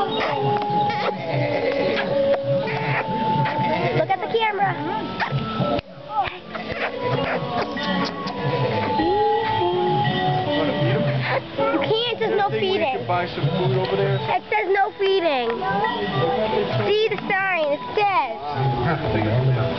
Look at the camera. You can't, there's no feeding. We could buy some food over there? It says no feeding. See the sign, it says.